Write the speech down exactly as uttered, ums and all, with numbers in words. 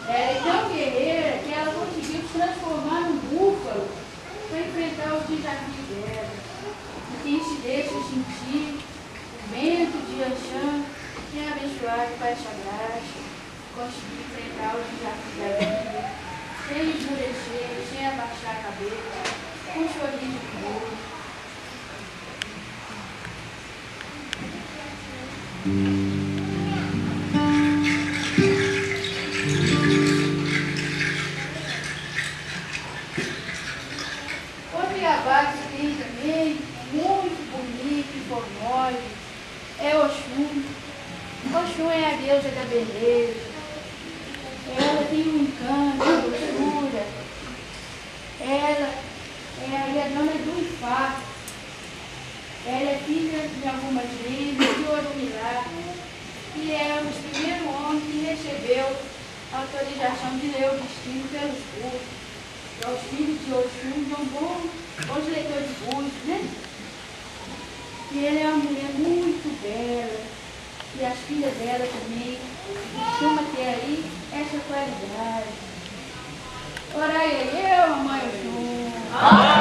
Ela é tão guerreira que ela conseguiu se transformar num búfalo para enfrentar os desafios dela. E quem se deixa sentir o vento de Anxã, que é abençoado com essa graça, conseguir enfrentar os desafios da vida, sem esmurecer, sem abaixar a cabeça, com um sorriso de novo. Outro Iabá que tem também, muito bonito e formoso, é Oxum. Oxum é a deusa da beleza. Ela tem um encanto, uma doçura. Ela é a dona do infarto. Ela é filha de algumas lendas de Orumilá, que é o primeiro homem que recebeu a autorização de ler o destino pelos cursos. Então, os filhos de Oxum são bons, bons leitores de cursos, né? E ela é uma mulher muito bela, e as filhas dela também costumam ter aí essa qualidade. Ora aí, eu, mamãe Oxum.